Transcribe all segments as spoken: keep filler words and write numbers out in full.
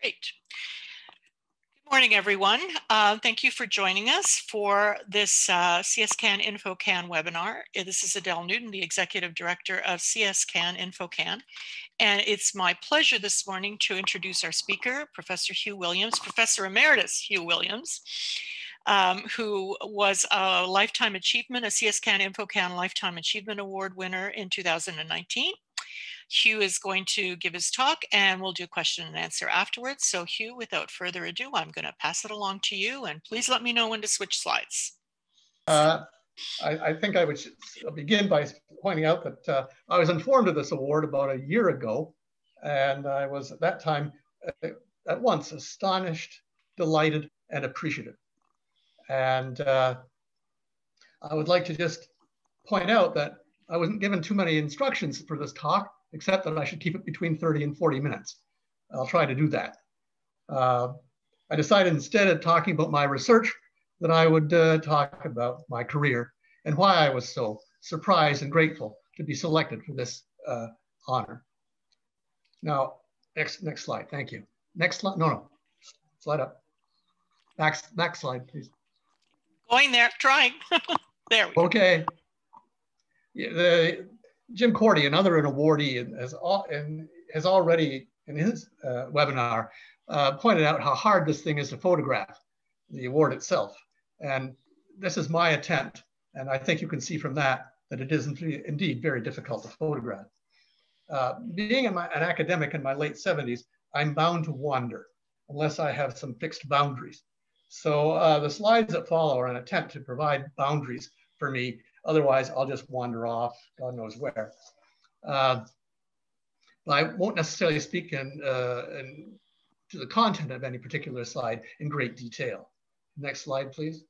Great. Good morning, everyone. Uh, thank you for joining us for this uh, C S Can Info Can webinar. This is Adele Newton, the Executive Director of C S Can Info Can. And it's my pleasure this morning to introduce our speaker, Professor Hugh Williams, Professor Emeritus Hugh Williams, um, who was a Lifetime Achievement, a C S Can Info Can Lifetime Achievement Award winner in two thousand nineteen. Hugh is going to give his talk and we'll do question and answer afterwards. So Hugh, without further ado, I'm going to pass it along to you and please let me know when to switch slides. Uh, I, I think I would begin by pointing out that uh, I was informed of this award about a year ago, and I was at that time uh, at once astonished, delighted, and appreciative. And uh, I would like to just point out that I wasn't given too many instructions for this talk, except that I should keep it between thirty and forty minutes. I'll try to do that. Uh, I decided instead of talking about my research that I would uh, talk about my career and why I was so surprised and grateful to be selected for this uh, honor. Now, next, next slide, thank you. Next slide, no, no, slide up. Back, back slide, please. Going there, trying. There we go. Okay. Yeah, the, Jim Cordy, another an awardee, has, all, and has already in his uh, webinar uh, pointed out how hard this thing is to photograph, the award itself. And this is my attempt. And I think you can see from that that it is indeed very difficult to photograph. Uh, being in my, an academic in my late seventies, I'm bound to wander unless I have some fixed boundaries. So uh, the slides that follow are an attempt to provide boundaries for me. Otherwise, I'll just wander off, God knows where. Uh, I won't necessarily speak in, uh, in, to the content of any particular slide in great detail. Next slide, please.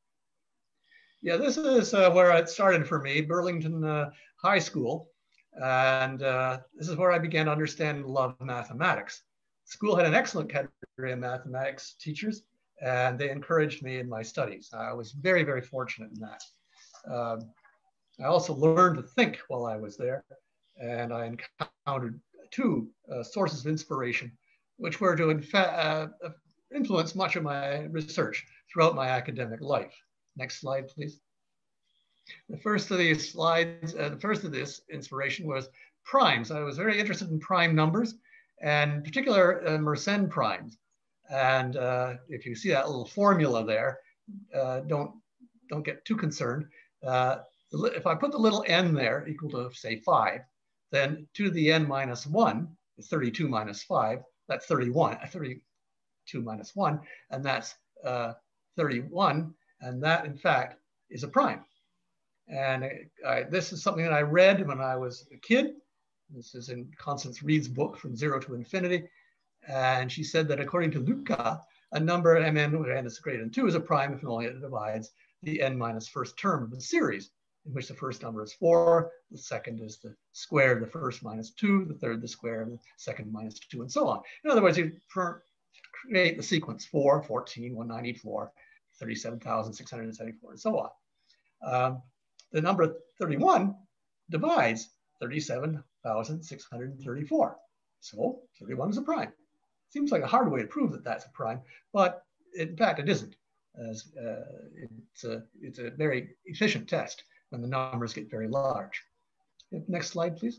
Yeah, this is uh, where it started for me, Burlington uh, High School. And uh, this is where I began to understand and love mathematics. School had an excellent category of mathematics teachers, and they encouraged me in my studies. I was very, very fortunate in that. Um, I also learned to think while I was there, and I encountered two uh, sources of inspiration, which were to in uh, influence much of my research throughout my academic life. Next slide, please. The first of these slides, uh, the first of this inspiration was primes. I was very interested in prime numbers, and in particular uh, Mersenne primes. And uh, if you see that little formula there, uh, don't, don't get too concerned. Uh, if I put the little n there equal to say five, then two to the n minus one is thirty-two minus five, that's thirty-one, thirty-two minus one, and that's uh, thirty-one, and that in fact is a prime. And I, I, this is something that I read when I was a kid. This is in Constance Reed's book, From Zero to Infinity. And she said that according to Luca, a number mn, where n is greater than two, is a prime if and only it divides the n minus first term of the series, in which the first number is four, the second is the square of the first minus two, the third the square of the second minus two, and so on. In other words, you create the sequence four, fourteen, one ninety-four, thirty-seven thousand six hundred seventy-four, and so on. Um, the number thirty-one divides thirty-seven thousand six hundred thirty-four. So thirty-one is a prime. Seems like a hard way to prove that that's a prime, but in fact it isn't. As uh, it's, a, it's a very efficient test when the numbers get very large. Next slide, please.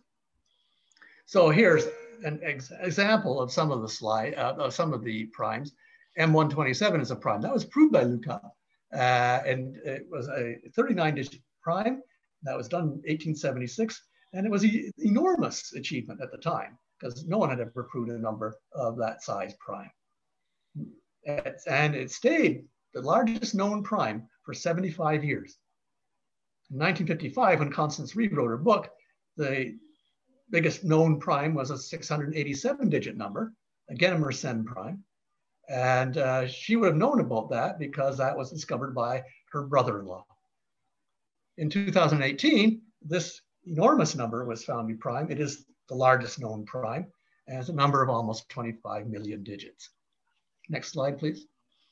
So here's an ex example of some of the slide, uh, of some of the primes. M one twenty-seven is a prime. That was proved by Luca, uh, and it was a thirty-nine digit prime. That was done in eighteen seventy-six, and it was an enormous achievement at the time because no one had ever proved a number of that size prime. It's, and it stayed the largest known prime for seventy-five years. In nineteen fifty-five, when Constance Reed wrote her book, the biggest known prime was a six hundred eighty-seven digit number, again a Mersenne prime. And uh, she would have known about that because that was discovered by her brother-in-law. In two thousand eighteen, this enormous number was found to be prime. It is the largest known prime, and it's a number of almost twenty-five million digits. Next slide, please.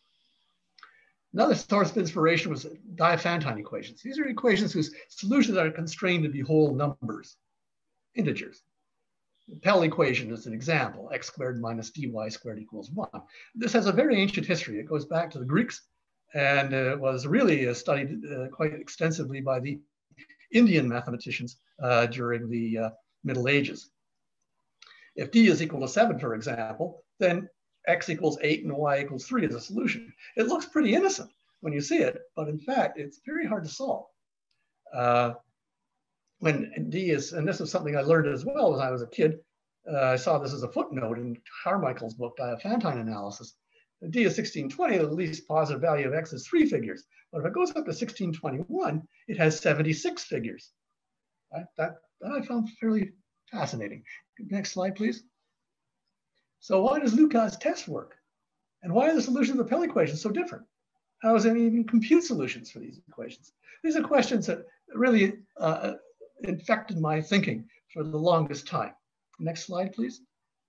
Another source of inspiration was Diophantine equations. These are equations whose solutions are constrained to be whole numbers, integers. Pell equation is an example, x squared minus dy squared equals one. This has a very ancient history. It goes back to the Greeks and uh, was really uh, studied uh, quite extensively by the Indian mathematicians uh, during the uh, Middle Ages. If d is equal to seven, for example, then x equals eight and y equals three is a solution. It looks pretty innocent when you see it, but in fact, it's very hard to solve. Uh, when d is, and this is something I learned as well when I was a kid, uh, I saw this as a footnote in Carmichael's book, Diophantine Analysis. D is sixteen twenty, the least positive value of x is three figures. But if it goes up to sixteen twenty-one, it has seventy-six figures. Right? That, that I found fairly fascinating. Next slide, please. So why does Lucas' test work? And why are the solutions of the Pell equation so different? How is there even compute solutions for these equations? These are questions that really uh, infected my thinking for the longest time. Next slide, please.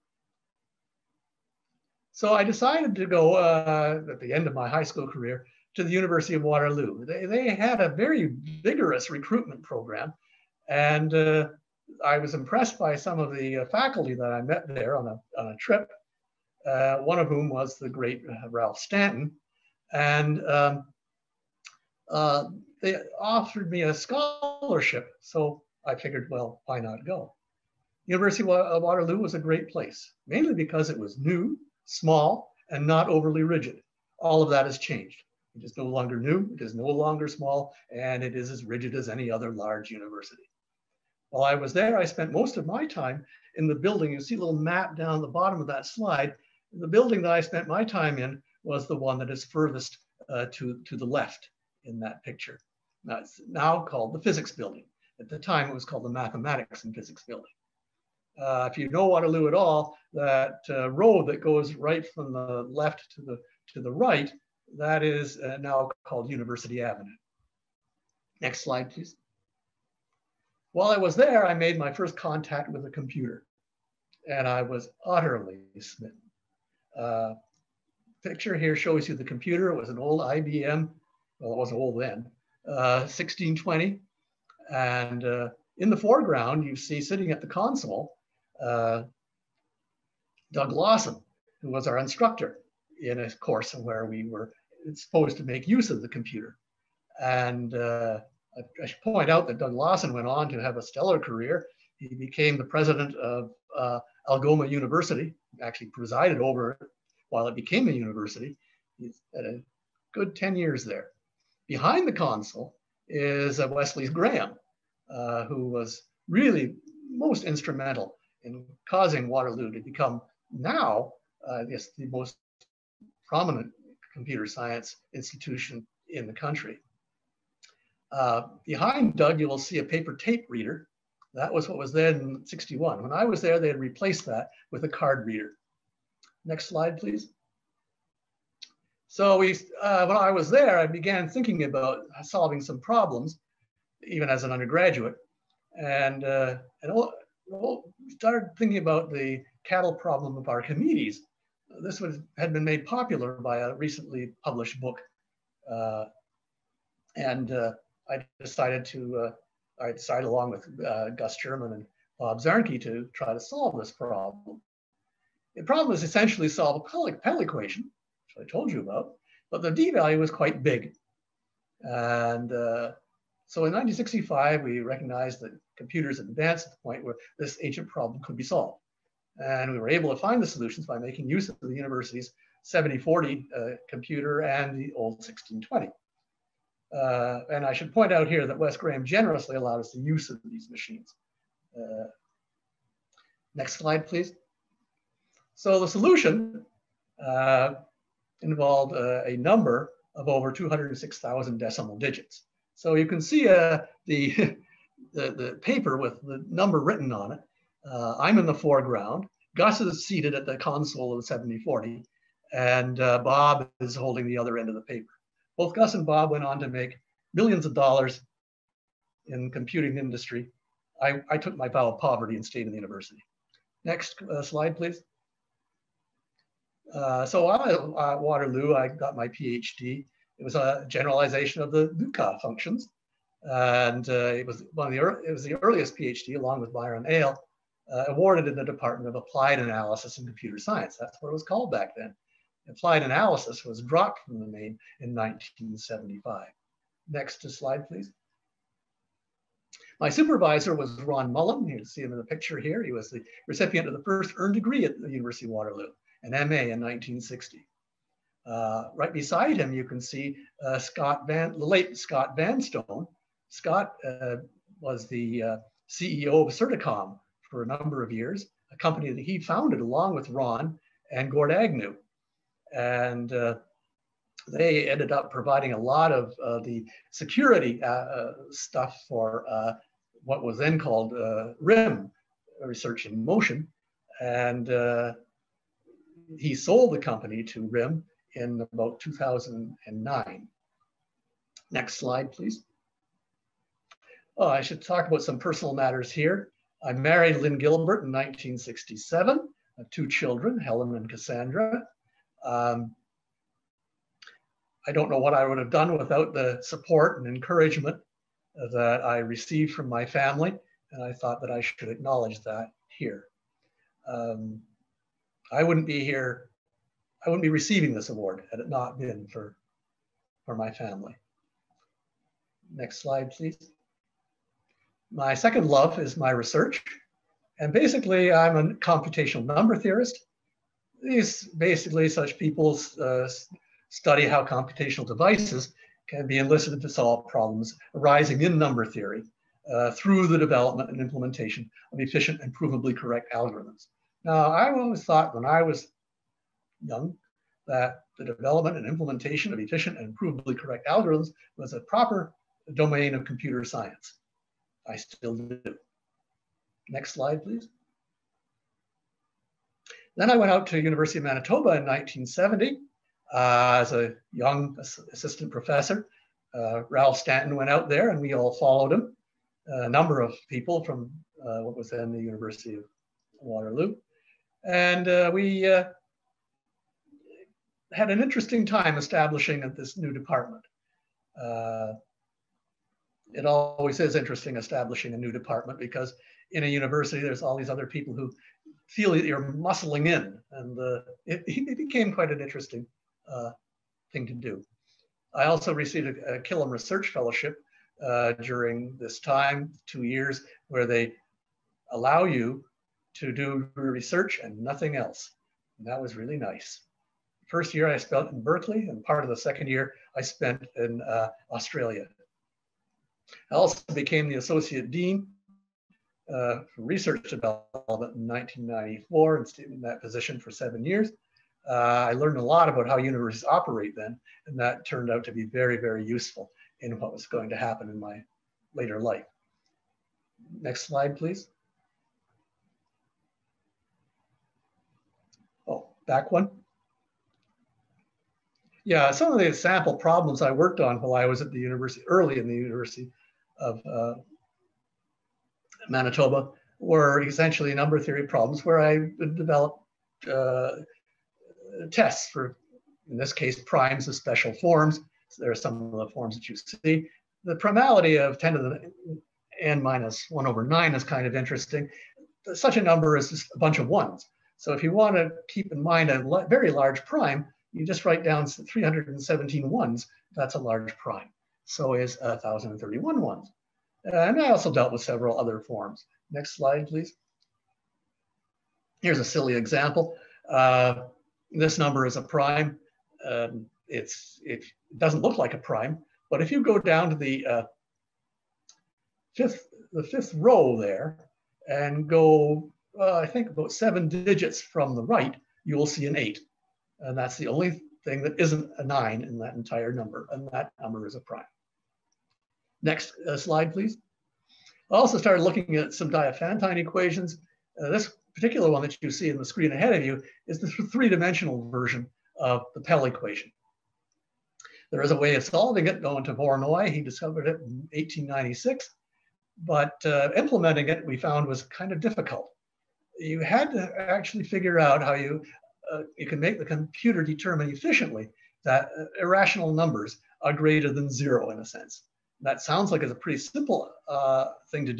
So I decided to go uh, at the end of my high school career to the University of Waterloo. They, they had a very vigorous recruitment program, and uh, I was impressed by some of the uh, faculty that I met there on a, on a trip, uh, one of whom was the great uh, Ralph Stanton. And um, uh, they offered me a scholarship. So I figured, well, why not go? University of Waterloo was a great place, mainly because it was new, small, and not overly rigid. All of that has changed. It is no longer new, it is no longer small, and it is as rigid as any other large university. While I was there, I spent most of my time in the building. You see a little map down the bottom of that slide. The building that I spent my time in was the one that is furthest uh, to, to the left in that picture. Now it's now called the Physics Building. At the time, it was called the Mathematics and Physics Building. Uh, if you know Waterloo at all, that uh, road that goes right from the left to the, to the right, that is uh, now called University Avenue. Next slide, please. While I was there, I made my first contact with a computer, and I was utterly smitten. Uh, picture here shows you the computer. It was an old I B M, well, it wasn't old then, uh, sixteen twenty. And uh, in the foreground, you see sitting at the console, uh, Doug Lawson, who was our instructor in a course where we were supposed to make use of the computer. And uh, I should point out that Doug Lawson went on to have a stellar career. He became the president of uh, Algoma University, actually presided over it while it became a university. He's had a good ten years there. Behind the console is uh, Wesley Graham, uh, who was really most instrumental in causing Waterloo to become now, uh, I guess, the most prominent computer science institution in the country. Uh, behind Doug, you will see a paper tape reader. That was what was then in sixty-one. When I was there, they had replaced that with a card reader. Next slide, please. So we, uh, when I was there, I began thinking about solving some problems, even as an undergraduate, and, uh, and started thinking about the cattle problem of Archimedes. This was, had been made popular by a recently published book, uh, and uh, I decided to, uh, I decided along with uh, Gus Sherman and Bob Zarnke to try to solve this problem. The problem is essentially solve a Pell equation, which I told you about, but the d value was quite big. And uh, so in nineteen sixty-five, we recognized that computers had advanced to the point where this ancient problem could be solved. And we were able to find the solutions by making use of the university's seventy forty uh, computer and the old sixteen twenty. Uh, and I should point out here that Wes Graham generously allowed us the use of these machines. Uh, next slide, please. So the solution uh, involved uh, a number of over two hundred six thousand decimal digits. So you can see uh, the, the, the paper with the number written on it. Uh, I'm in the foreground. Gus is seated at the console of the seventy forty, and uh, Bob is holding the other end of the paper. Both Gus and Bob went on to make millions of dollars in the computing industry. I, I took my vow of poverty and stayed in the university. Next uh, slide, please. Uh, so while at uh, Waterloo, I got my PhD. It was a generalization of the Lucas functions. And uh, it was one of the, it was the earliest PhD along with Byron Ale. uh, awarded in the Department of Applied Analysis and Computer Science. That's what it was called back then. Applied Analysis was dropped from the name in nineteen seventy-five. Next slide, please. My supervisor was Ron Mullen. You can see him in the picture here. He was the recipient of the first earned degree at the University of Waterloo, an M A in nineteen sixty. Uh, right beside him, you can see uh, Scott Van, the late Scott Vanstone. Scott uh, was the uh, C E O of Certicom for a number of years, a company that he founded along with Ron and Gord Agnew. And uh, they ended up providing a lot of uh, the security uh, uh, stuff for uh, what was then called uh, R I M, Research in Motion. And uh, he sold the company to R I M in about two thousand nine. Next slide, please. Oh, I should talk about some personal matters here. I married Lynn Gilbert in nineteen sixty-seven. I have two children, Helen and Cassandra. Um, I don't know what I would have done without the support and encouragement that I received from my family, and I thought that I should acknowledge that here. Um, I wouldn't be here, I wouldn't be receiving this award had it not been for, for my family. Next slide, please. My second love is my research, and basically I'm a computational number theorist. These basically such people uh, study how computational devices can be enlisted to solve problems arising in number theory uh, through the development and implementation of efficient and provably correct algorithms. Now, I always thought when I was young that the development and implementation of efficient and provably correct algorithms was a proper domain of computer science. I still do. Next slide, please. Then I went out to University of Manitoba in nineteen seventy uh, as a young assistant professor. Uh, Ralph Stanton went out there and we all followed him. A number of people from uh, what was then the University of Waterloo. And uh, we uh, had an interesting time establishing this new department. Uh, it always is interesting establishing a new department because in a university, there's all these other people who feel that you're muscling in, and uh, it, it became quite an interesting uh, thing to do. I also received a, a Killam Research Fellowship uh, during this time, two years, where they allow you to do research and nothing else. And that was really nice. First year I spent in Berkeley, and part of the second year I spent in uh, Australia. I also became the Associate Dean Uh, for research development in nineteen ninety-four and stayed in that position for seven years. Uh, I learned a lot about how universities operate then, and that turned out to be very, very useful in what was going to happen in my later life. Next slide, please. Oh, back one. Yeah, some of the sample problems I worked on while I was at the university, early in the University of uh, Manitoba, were essentially number theory problems where I developed uh, tests for, in this case, primes of special forms. So there are some of the forms that you see. The primality of ten to the n minus one over nine is kind of interesting. Such a number is just a bunch of ones. So if you want to keep in mind a very large prime, you just write down three hundred seventeen ones. That's a large prime. So is one thousand thirty-one ones. And I also dealt with several other forms. Next slide, please. Here's a silly example. Uh, this number is a prime. Um, it's, it doesn't look like a prime, but if you go down to the uh, fifth, the fifth row there and go, uh, I think about seven digits from the right, you will see an eight. And that's the only thing that isn't a nine in that entire number, and that number is a prime. Next uh, slide, please. I also started looking at some Diophantine equations. Uh, this particular one that you see in the screen ahead of you is the three-dimensional version of the Pell equation. There is a way of solving it going to Voronoi. He discovered it in eighteen ninety-six, but uh, implementing it we found was kind of difficult. You had to actually figure out how you, uh, you can make the computer determine efficiently that uh, irrational numbers are greater than zero in a sense. That sounds like it's a pretty simple uh, thing to do,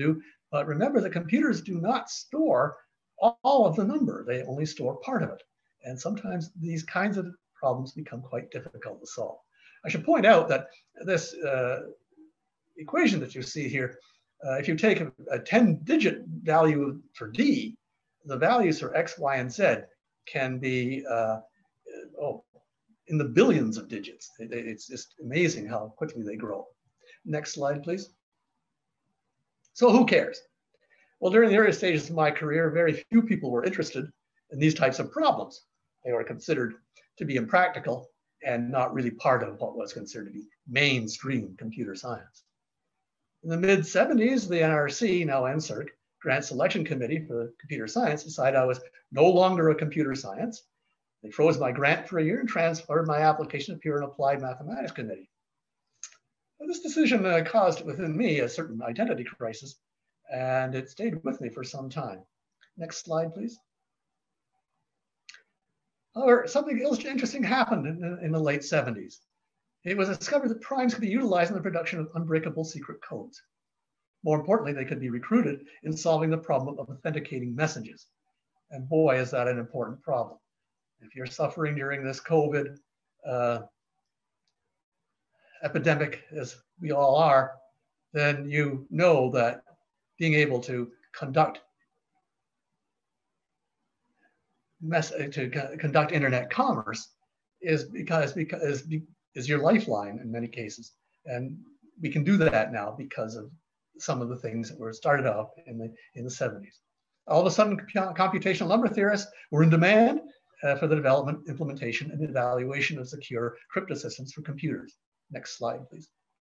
But remember that computers do not store all of the number. They only store part of it. And sometimes these kinds of problems become quite difficult to solve. I should point out that this uh, equation that you see here, uh, if you take a, a ten digit value for D, the values for X, Y, and Z can be uh, oh, in the billions of digits. It's just amazing how quickly they grow. Next slide, please. So who cares? Well, during the early stages of my career, very few people were interested in these types of problems. They were considered to be impractical and not really part of what was considered to be mainstream computer science. In the mid seventies, the N R C, now N S E R C, Grant Selection Committee for Computer Science, decided I was no longer a computer science. They froze my grant for a year and transferred my application to Pure and Applied Mathematics Committee. This decision uh, caused within me a certain identity crisis, and it stayed with me for some time. Next slide, please. However, something interesting happened in, in the late seventies. It was discovered that primes could be utilized in the production of unbreakable secret codes. More importantly, they could be recruited in solving the problem of authenticating messages. And boy, is that an important problem. If you're suffering during this COVID uh, epidemic, as we all are, then you know that being able to conduct mess to conduct internet commerce is because because is your lifeline in many cases, and we can do that now because of some of the things that were started off in the in the seventies. All of a sudden, computational number theorists were in demand uh, for the development, implementation, and evaluation of secure crypto systems for computers. Next slide, please.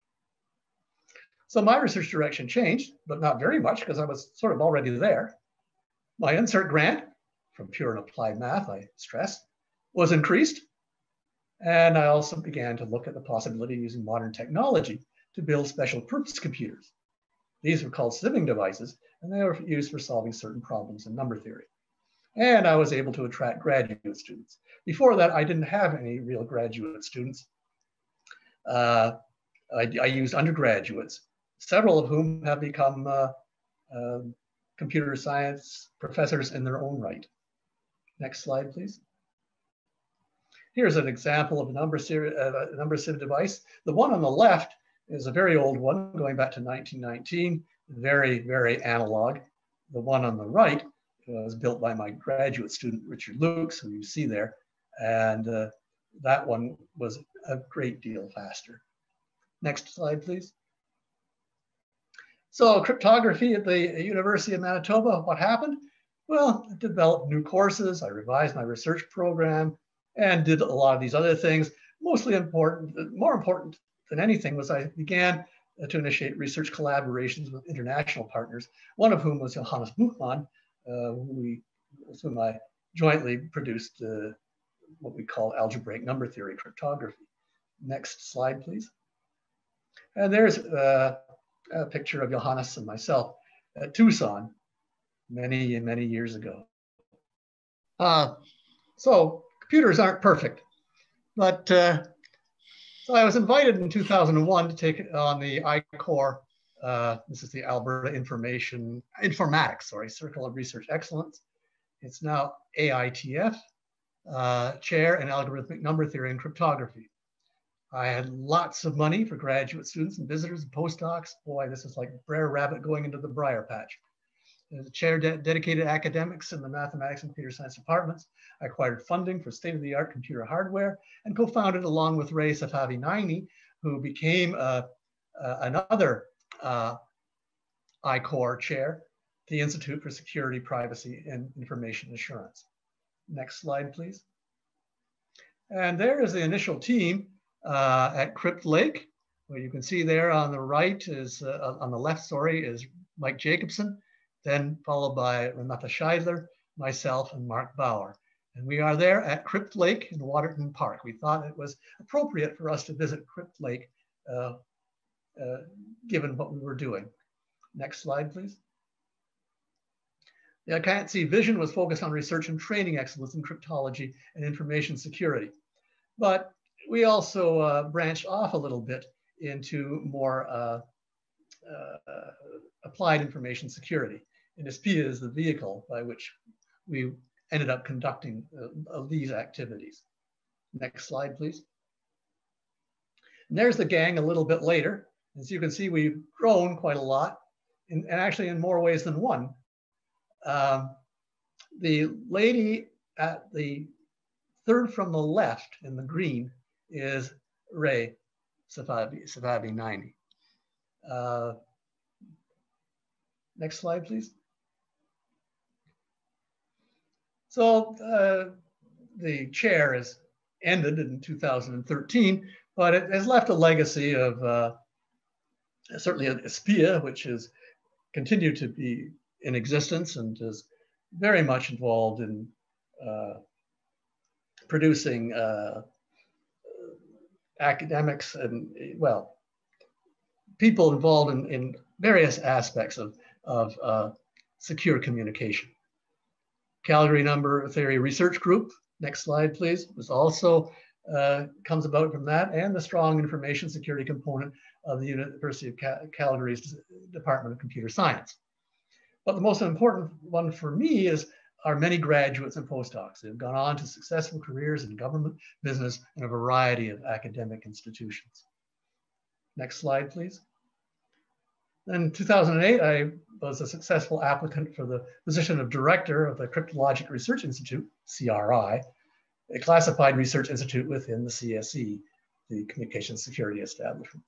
So my research direction changed, but not very much because I was sort of already there. My N S E R C grant, from Pure and Applied Math, I stress, was increased. And I also began to look at the possibility of using modern technology to build special purpose computers. These were called sieving devices, and they were used for solving certain problems in number theory. And I was able to attract graduate students. Before that, I didn't have any real graduate students. Uh, I, I used undergraduates, several of whom have become uh, uh, computer science professors in their own right. Next slide, please. Here's an example of a number, uh, a number sieve device. The one on the left is a very old one, going back to nineteen nineteen, very, very analog. The one on the right was built by my graduate student, Richard Lukes, who you see there. And uh, that one was a great deal faster. Next slide, please. So cryptography at the University of Manitoba, what happened? Well, I developed new courses, I revised my research program, and did a lot of these other things. Mostly important, more important than anything was I began to initiate research collaborations with international partners, one of whom was Johannes Buchmann, uh, who we, with whom I jointly produced uh, what we call algebraic number theory cryptography. Next slide, please. And there's uh, a picture of Johannes and myself at Tucson many, many years ago. Uh, so computers aren't perfect, but uh, so I was invited in two thousand one to take on the I Core, uh, this is the Alberta Information, Informatics, sorry, Circle of Research Excellence. It's now A I T F, uh, chair in algorithmic number theory and cryptography. I had lots of money for graduate students and visitors and postdocs. Boy, this is like Brer Rabbit going into the briar patch. As a chair de dedicated academics in the mathematics and computer science departments, I acquired funding for state-of-the-art computer hardware and co-founded, along with Ray Safavi-Naini, who became uh, uh, another uh, I Core chair, the Institute for Security, Privacy, and Information Assurance. Next slide, please. And there is the initial team uh, at Crypt Lake. What you can see there on the right is, uh, on the left, sorry, is Mike Jacobson, then followed by Renata Scheidler, myself, and Mark Bauer. And we are there at Crypt Lake in Waterton Park. We thought it was appropriate for us to visit Crypt Lake, uh, uh, given what we were doing. Next slide, please. The I Can't See vision was focused on research and training excellence in cryptology and information security. But we also uh, branched off a little bit into more uh, uh, applied information security. And S P I A is the vehicle by which we ended up conducting uh, these activities. Next slide, please. And there's the gang a little bit later. As you can see, we've grown quite a lot, in, and actually in more ways than one. Um, the lady at the third from the left in the green is Ray Safavi, Safavi ninety. Uh, next slide, please. So uh, the chair is ended in two thousand thirteen, but it has left a legacy of uh, certainly an S P I A, which has continued to be in existence and is very much involved in uh, producing uh, academics and, well, people involved in, in various aspects of, of uh, secure communication. Calgary Number Theory Research Group, next slide please, was also uh, comes about from that, and the strong information security component of the University of Cal Calgary's Department of Computer Science. But the most important one for me is our many graduates and postdocs who have gone on to successful careers in government, business, and a variety of academic institutions. Next slide, please. In two thousand eight, I was a successful applicant for the position of director of the Cryptologic Research Institute, C R I, a classified research institute within the C S E, the Communications Security Establishment.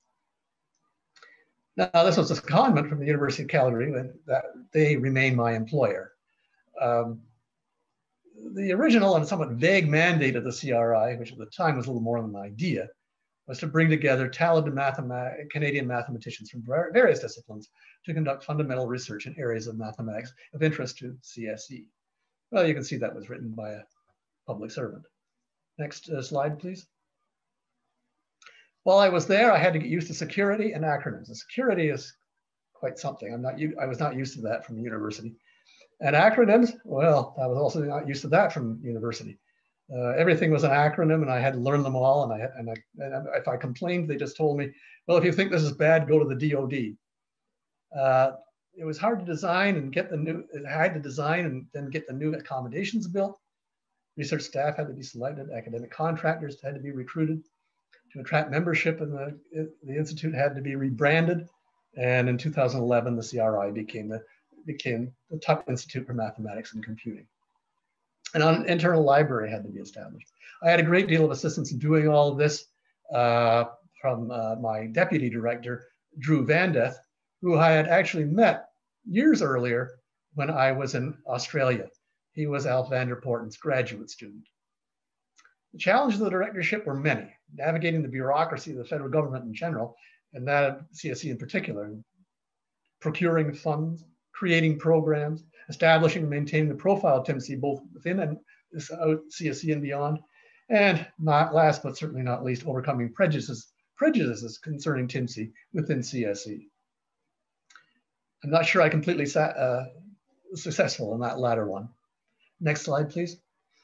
Now, this was a secondment from the University of Calgary, and that they remain my employer. Um, the original and somewhat vague mandate of the C R I, which at the time was a little more than an idea, was to bring together talented mathemat- Canadian mathematicians from various disciplines to conduct fundamental research in areas of mathematics of interest to C S E. Well, you can see that was written by a public servant. Next uh, slide, please. While I was there, I had to get used to security and acronyms. And security is quite something. I'm not, I was not used to that from university. And acronyms, well, I was also not used to that from university. Uh, everything was an acronym, and I had to learn them all. And, I, and, I, and if I complained, they just told me, well, if you think this is bad, go to the D O D. Uh, it was hard to design and get the new, it had to design and then get the new accommodations built. Research staff had to be selected, academic contractors had to be recruited. To attract membership in the, the institute had to be rebranded. And in two thousand eleven, the C R I became the, became the top institute for mathematics and computing. And an internal library had to be established. I had a great deal of assistance in doing all of this uh, from uh, my deputy director, Drew Vandeth, who I had actually met years earlier when I was in Australia. He was Alf Vanderpoorten's graduate student. The challenges of the directorship were many, navigating the bureaucracy of the federal government in general, and that of C S E in particular, procuring funds, creating programs, establishing and maintaining the profile of T I M C both within and C S E and beyond, and not last but certainly not least, overcoming prejudices, prejudices concerning T I M C within C S E. I'm not sure I completely sat, uh, successful in that latter one. Next slide, please.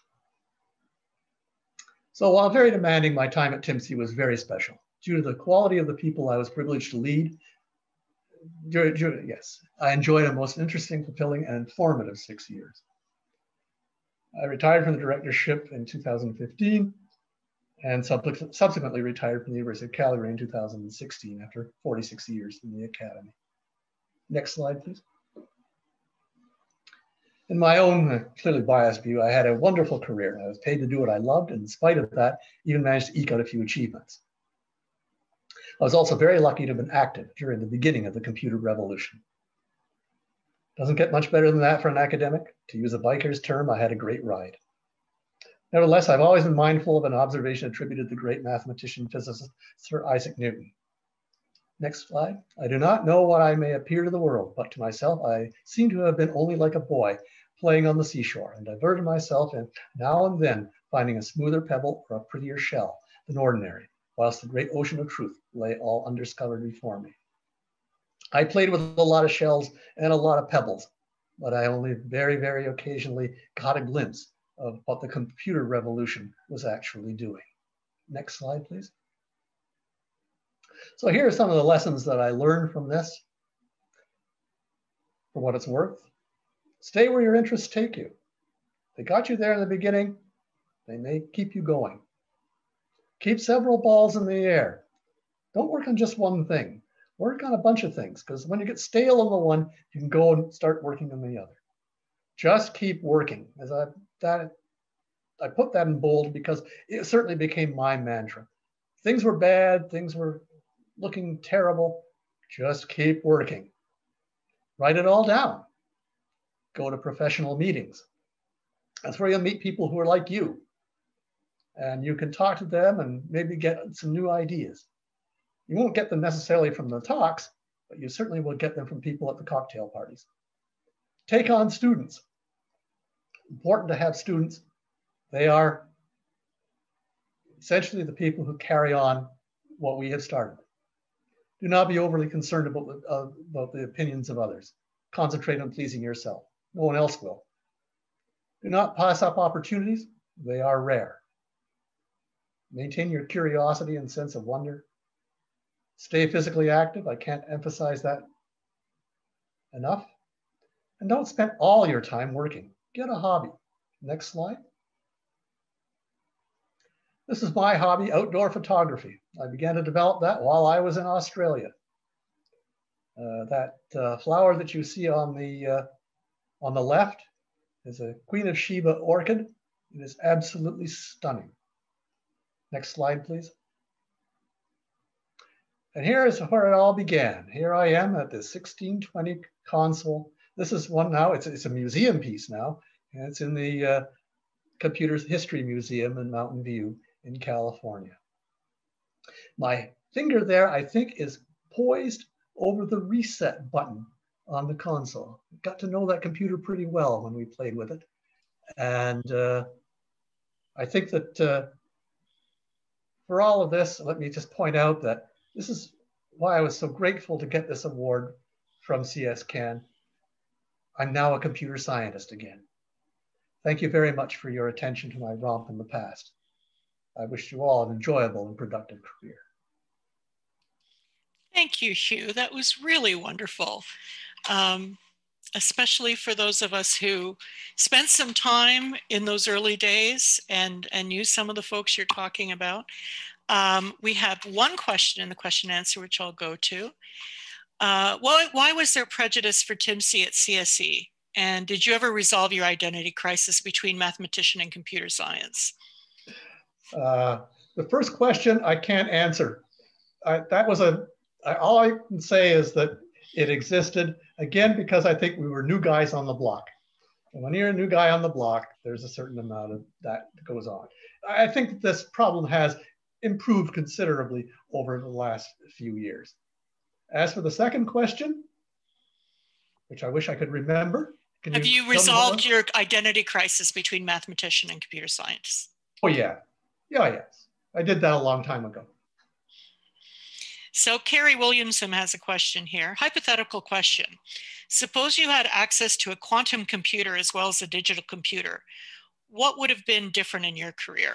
So while very demanding, my time at T I M C was very special due to the quality of the people I was privileged to lead. Due, due, yes, I enjoyed a most interesting, fulfilling, and informative six years. I retired from the directorship in two thousand fifteen and subsequently retired from the University of Calgary in two thousand sixteen after forty-six years in the academy. Next slide, please. In my own uh, clearly biased view, I had a wonderful career. I was paid to do what I loved, and in spite of that, even managed to eke out a few achievements. I was also very lucky to have been active during the beginning of the computer revolution. Doesn't get much better than that for an academic. To use a biker's term, I had a great ride. Nevertheless, I've always been mindful of an observation attributed to the great mathematician physicist Sir Isaac Newton. Next slide. I do not know what I may appear to the world, but to myself, I seem to have been only like a boy playing on the seashore and diverted myself in now and then finding a smoother pebble or a prettier shell than ordinary, whilst the great ocean of truth lay all undiscovered before me. I played with a lot of shells and a lot of pebbles, but I only very, very occasionally got a glimpse of what the computer revolution was actually doing. Next slide, please. So here are some of the lessons that I learned from this. for what it's worth. Stay where your interests take you. They got you there in the beginning, they may keep you going. Keep several balls in the air. Don't work on just one thing. Work on a bunch of things, because when you get stale on the one, you can go and start working on the other. Just keep working. As I, that, I put that in bold because it certainly became my mantra. Things were bad, things were looking terrible. Just keep working. Write it all down. Go to professional meetings. That's where you'll meet people who are like you. And you can talk to them and maybe get some new ideas. You won't get them necessarily from the talks, but you certainly will get them from people at the cocktail parties. Take on students. Important to have students. They are essentially the people who carry on what we have started. Do not be overly concerned about, uh, about the opinions of others. Concentrate on pleasing yourself. No one else will. Do not pass up opportunities. They are rare. Maintain your curiosity and sense of wonder. Stay physically active. I can't emphasize that enough. And don't spend all your time working. Get a hobby. Next slide. This is my hobby, outdoor photography. I began to develop that while I was in Australia. Uh, that uh, flower that you see on the, uh, on the left is a Queen of Sheba orchid. It is absolutely stunning. Next slide, please. And here is where it all began. Here I am at the sixteen twenty console. This is one now, it's, it's a museum piece now, and it's in the uh, Computer History Museum in Mountain View in California. My finger there, I think, is poised over the reset button on the console. Got to know that computer pretty well when we played with it. And uh, I think that uh, for all of this, let me just point out that this is why I was so grateful to get this award from C S-Can. I'm now a computer scientist again. Thank you very much for your attention to my romp in the past. I wish you all an enjoyable and productive career. Thank you, Hugh. That was really wonderful. Um, especially for those of us who spent some time in those early days and, and knew some of the folks you're talking about. Um, we have one question in the question and answer, which I'll go to. Uh, why, why was there prejudice for Tim C at C S E? And did you ever resolve your identity crisis between mathematician and computer science? Uh, the first question I can't answer. I, that was a, I, all I can say is that it existed, again, because I think we were new guys on the block. And when you're a new guy on the block, there's a certain amount of that goes on. I think that this problem has improved considerably over the last few years. As for the second question, which I wish I could remember. Can Have you, you resolved your identity crisis between mathematician and computer science? Oh, yeah. Yeah, yes. I did that a long time ago. So Carrie Williamson has a question here. Hypothetical question. Suppose you had access to a quantum computer as well as a digital computer. What would have been different in your career?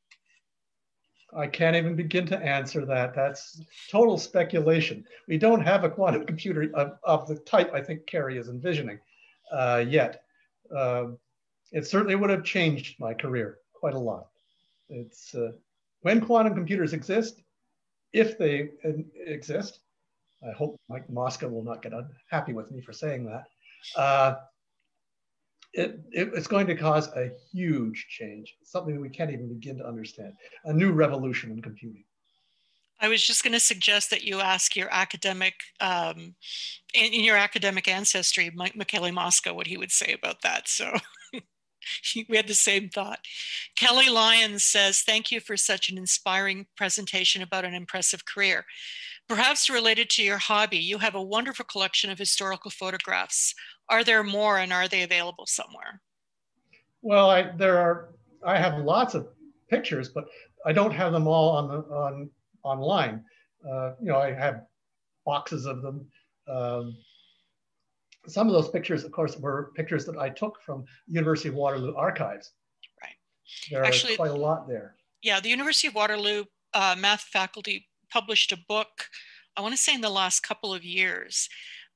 I can't even begin to answer that. That's total speculation. We don't have a quantum computer of, of the type I think Carrie is envisioning uh, yet. Uh, it certainly would have changed my career quite a lot. It's uh, when quantum computers exist, if they exist, I hope Mike Mosca will not get unhappy with me for saying that. Uh, It, it, it's going to cause a huge change, something we can't even begin to understand, a new revolution in computing. I was just going to suggest that you ask your academic, um, in, in your academic ancestry, Mike Michele Mosca, what he would say about that. So we had the same thought. Kelly Lyons says, thank you for such an inspiring presentation about an impressive career. Perhaps related to your hobby, you have a wonderful collection of historical photographs. Are there more, and are they available somewhere? Well, I, there are. I have lots of pictures, but I don't have them all on the on online. Uh, you know, I have boxes of them. Um, some of those pictures, of course, were pictures that I took from University of Waterloo archives. Right. There Actually, are quite a lot there. Yeah, the University of Waterloo uh, math faculty published a book, I want to say in the last couple of years,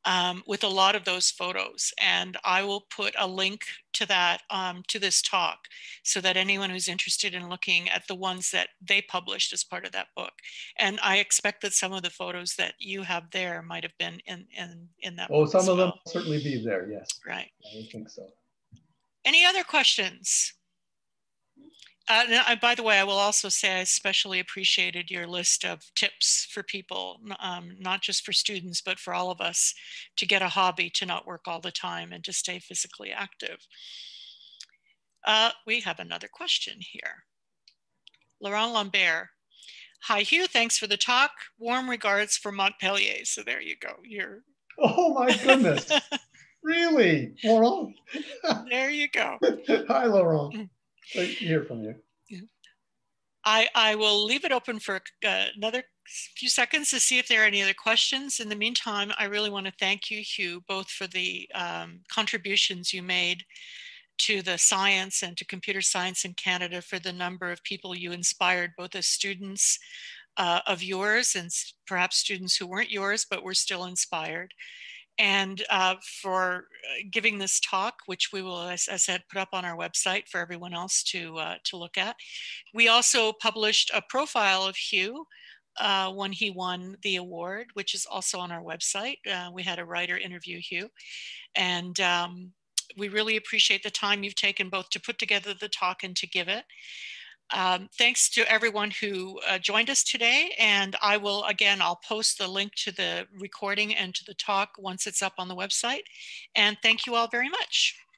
um, with a lot of those photos. And I will put a link to that, um, to this talk, so that anyone who's interested in looking at the ones that they published as part of that book. And I expect that some of the photos that you have there might have been in, in, in that Oh, book some as of them well. will certainly be there, yes. Right. I think so. Any other questions? Uh, and, by the way, I will also say I especially appreciated your list of tips for people, um, not just for students, but for all of us, to get a hobby, to not work all the time, and to stay physically active. Uh, we have another question here. Laurent Lambert. Hi, Hugh. Thanks for the talk. Warm regards from Montpellier. So there you go. You're. Oh my goodness. Really, Laurent? There you go. Hi, Laurent. Great to hear from you. I, I will leave it open for uh, another few seconds to see if there are any other questions. In the meantime, I really want to thank you, Hugh, both for the um, contributions you made to the science and to computer science in Canada, for the number of people you inspired, both as students uh, of yours and perhaps students who weren't yours, but were still inspired. And uh, for giving this talk, which we will, as I said, put up on our website for everyone else to, uh, to look at. We also published a profile of Hugh uh, when he won the award, which is also on our website. Uh, we had a writer interview Hugh. And um, we really appreciate the time you've taken both to put together the talk and to give it. Um, thanks to everyone who uh, joined us today. And I will, again, I'll post the link to the recording and to the talk once it's up on the website. And thank you all very much.